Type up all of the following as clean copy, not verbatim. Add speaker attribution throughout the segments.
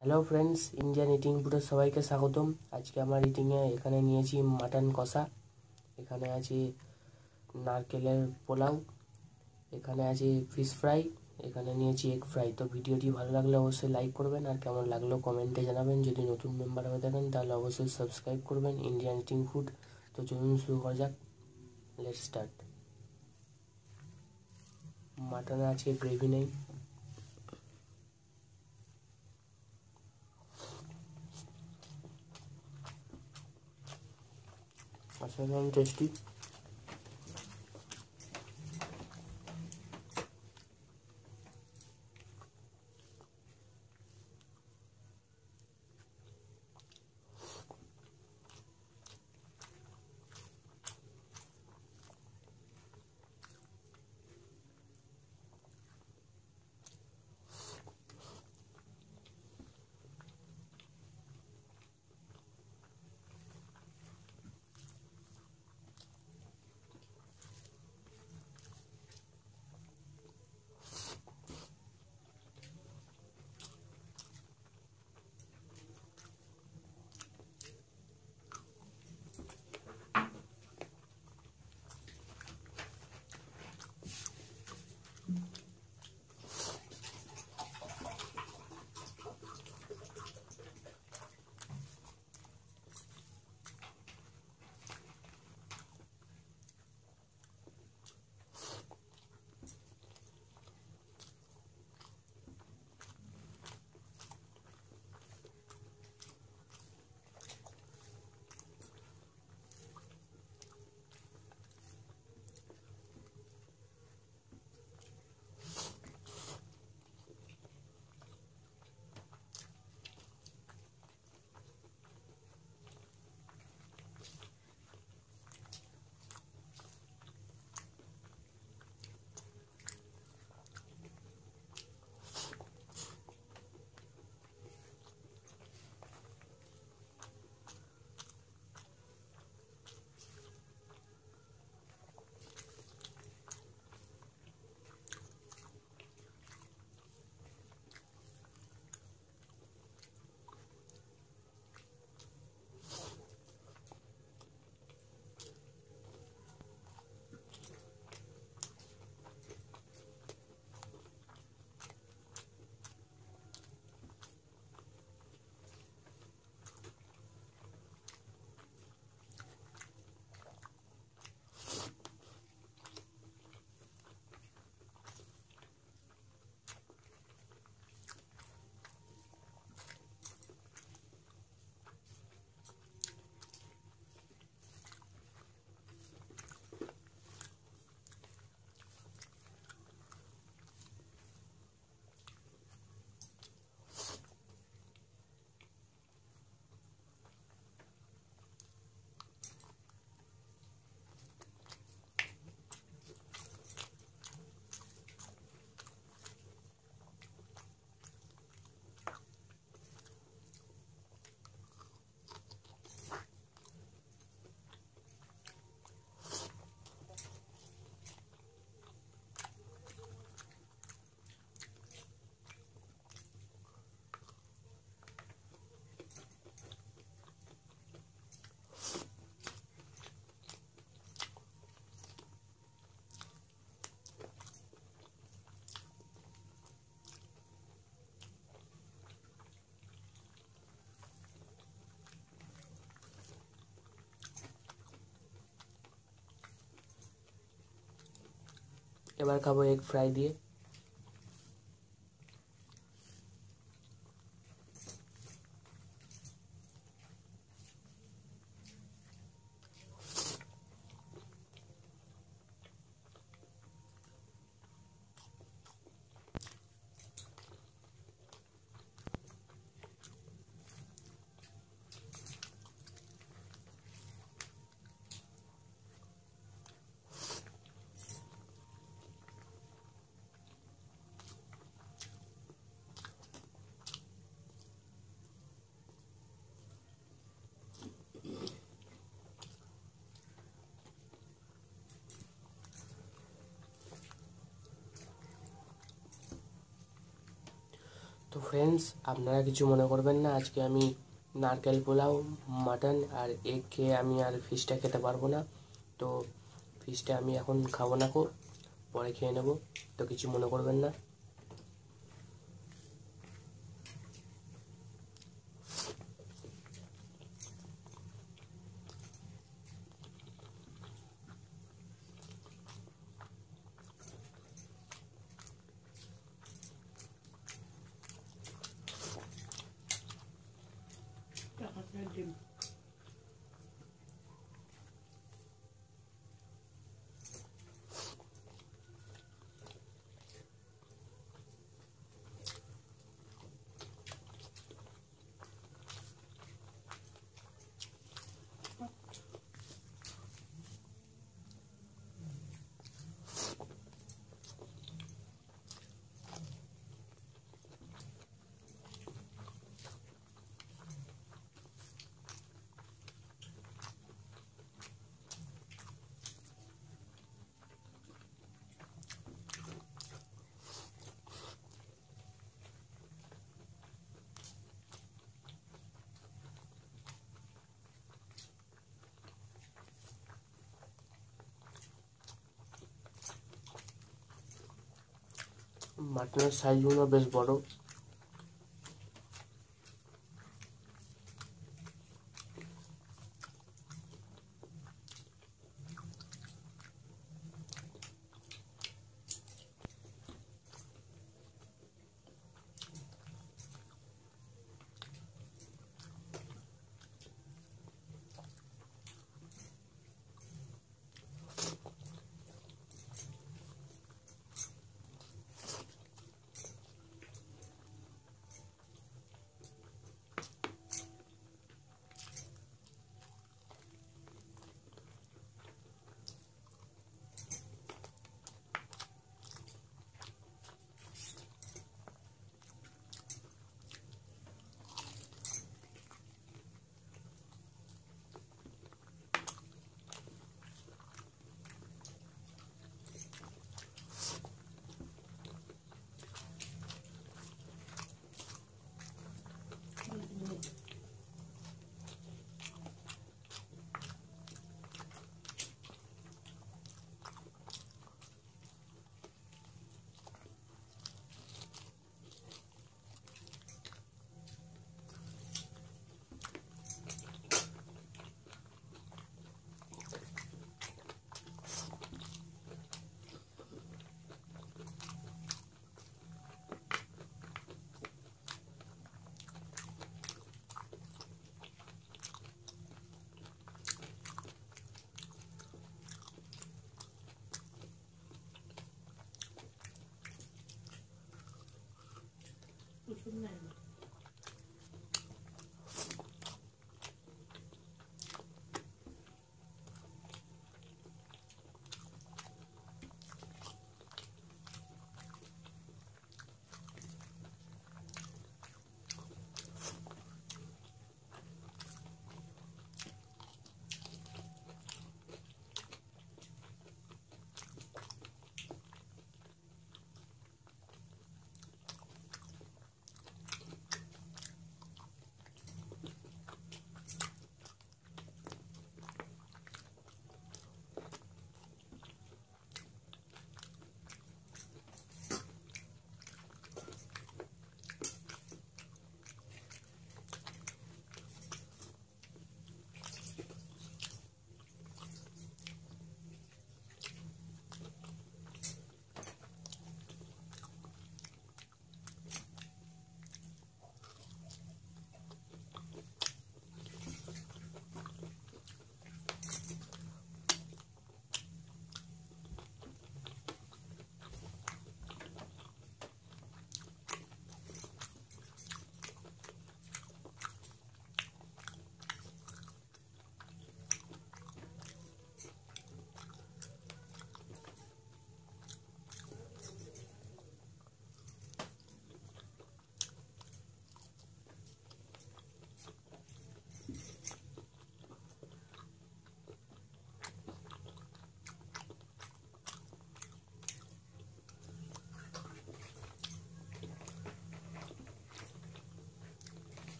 Speaker 1: Hello friends, Indian eating ফুডে সবাইকে স্বাগতম। আজকে আমার ইটিংয়ে এখানে নিয়েছি মাটন কষা, এখানে আছে নারকেলের পোলাও, এখানে আছে ফিশ ফ্রাই, এখানে নিয়েছি এগ ফ্রাই। তো ভিডিওটি ভালো লাগলে অবশ্যই লাইক করবেন, আর কেমন লাগলো কমেন্টে জানাবেন। যদি নতুন মেম্বার হয়ে থাকেন তাহলে অবশ্যই সাবস্ক্রাইব করবেন ইন্ডিয়ান ইটিং ফুড। তো চলুন শুরু করা যাক, লেটস স্টার্ট। মাটনে আছে গ্রেভি নেই, অসাধারণ টেস্টি। এবার খাবো এগ ফ্রাই দিয়ে। তো ফ্রেন্ডস, আপনারা কিছু মনে করবেন না, আজকে আমি নারকেল পোলাও, মাটন আর এগ খেয়ে আমি আর ফিশটা খেতে পারবো না। তো ফিশটা আমি এখন খাবো না, পরে খেয়ে নেব। তো কিছু মনে করবেন না। মাটনের সাইজগুলো বেশ বড়।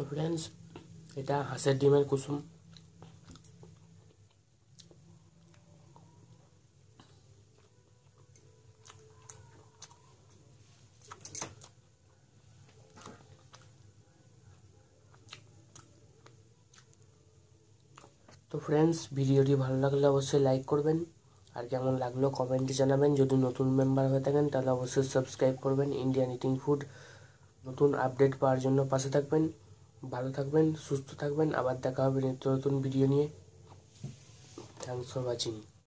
Speaker 1: ফ্রেন্ডস, এটা হাঁসের ডিমের কুসুম। তো ফ্রেন্ডস, ভিডিওটি ভালো লাগলে অবশ্যই লাইক করবেন, আর কেমন লাগলো কমেন্টে জানাবেন। যদি নতুন মেম্বার হয়ে থাকেন তাহলে অবশ্যই সাবস্ক্রাইব করবেন। ইন্ডিয়ান ইটিং ফুড নতুন আপডেট পাওয়ার জন্য পাশে থাকবেন। ভালো থাকবেন, সুস্থ থাকবেন। আবার দেখা হবে নিত্য নতুন ভিডিও নিয়ে। Thanks for watching.